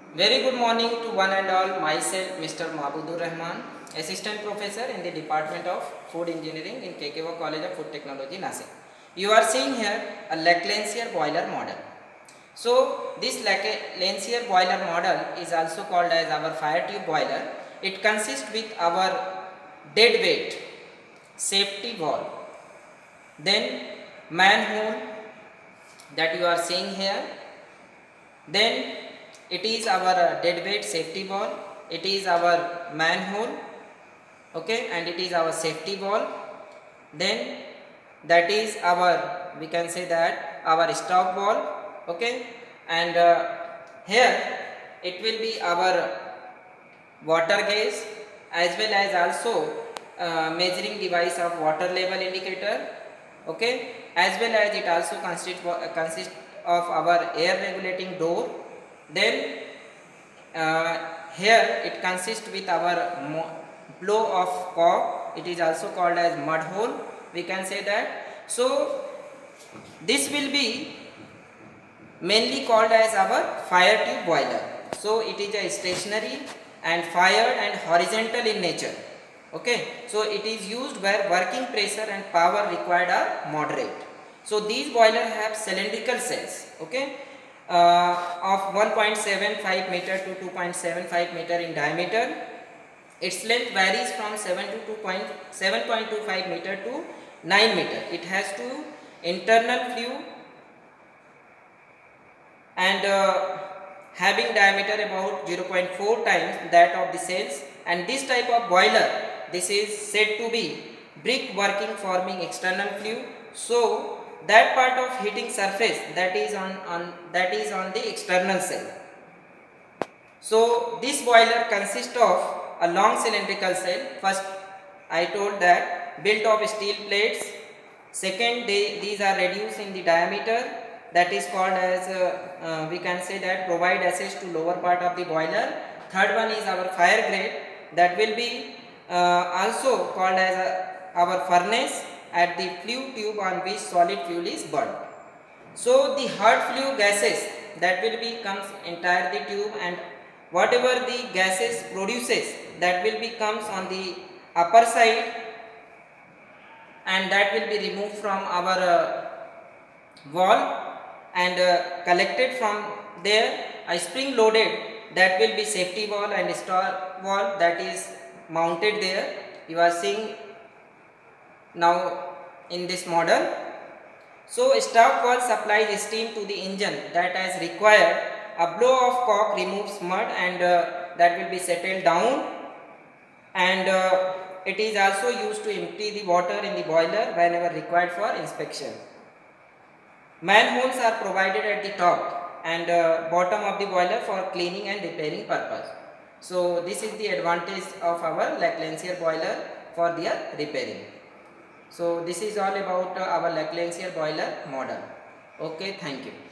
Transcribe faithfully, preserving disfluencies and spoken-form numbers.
Very good morning to one and all. Myself, Mister Mahbudur Rahman, Assistant Professor in the Department of Food Engineering in K K O College of Food Technology, Nasik. You are seeing here a Leclancier boiler model. So, this Leclancier boiler model is also called as our fire tube boiler. It consists with our dead weight safety valve, then manhole that you are seeing here, then it is our dead weight safety valve, it is our manhole, okay, and it is our safety valve. Then that is our, we can say that our stop valve, okay, and uh, here it will be our water gauge as well as also uh, measuring device of water level indicator, okay, as well as it also consists consist of our air regulating door. Then uh, here it consists with our blow off cock, it is also called as mud hole, we can say that. So this will be mainly called as our fire tube boiler. So it is a stationary and fired and horizontal in nature, okay. So it is used where working pressure and power required are moderate. So these boilers have cylindrical cells, okay, uh, of one point seven five meter to two point seven five meter in diameter. Its length varies from seven to seven point two five meter to nine meter. It has two internal flue and uh, having diameter about zero point four times that of the cells, and this type of boiler, this is said to be brick working forming external flue. So that part of heating surface that is on, on that is on the external cell. So this boiler consists of a long cylindrical cell. First I told that built of steel plates. Second, they, these are reduced in the diameter, that is called as uh, uh, we can say that provide access to lower part of the boiler. Third one is our fire grate, that will be uh, also called as a, our furnace at the flue tube on which solid fuel is burned. So the hot flue gases that will be comes entire the tube, and whatever the gases produces that will be comes on the upper side, and that will be removed from our uh, wall and uh, collected from there. A spring loaded, that will be safety valve and stop valve that is mounted there. You are seeing now in this model. So stop valve supplies steam to the engine that as required. A blow of cock removes mud and uh, that will be settled down, and uh, it is also used to empty the water in the boiler whenever required for inspection. Manholes are provided at the top and uh, bottom of the boiler for cleaning and repairing purpose. So this is the advantage of our Leclancier boiler for their repairing. So this is all about uh, our Leclancier boiler model. Okay, thank you.